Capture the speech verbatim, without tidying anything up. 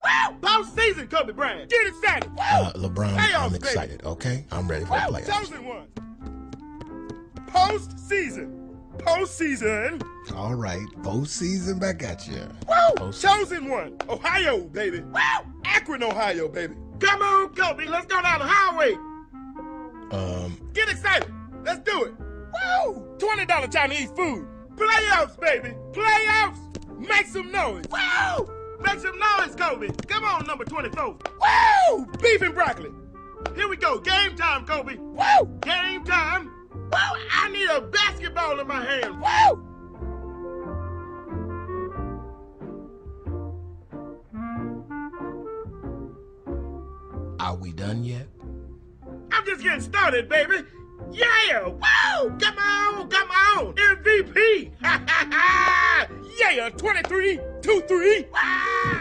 Woo! Postseason, Kobe Bryant. Get excited. Woo! Uh, LeBron, Playoffs, I'm baby. excited, okay? I'm ready for the Woo! playoffs. Chosen one. Postseason. Postseason. All right, postseason back at you. Woo! Postseason. Chosen one. Ohio, baby. Woo! Akron, Ohio, baby. Come on, Kobe. Let's go down the highway. Um, Get excited. Let's do it. Woo! twenty dollar Chinese food. Playoffs, baby. Playoffs. Make some noise. Woo! Make some noise, Kobe. Come on, number twenty-four. Woo! Beef and broccoli. Here we go. Game time, Kobe. Woo! Game time. Woo! I need a basketball in my hand. Woo! are we done yet? I'm just getting started, baby. Yeah! Woo! Come on! Come on! M V P! Ha ha ha! Yeah! twenty-three, two three. Wow!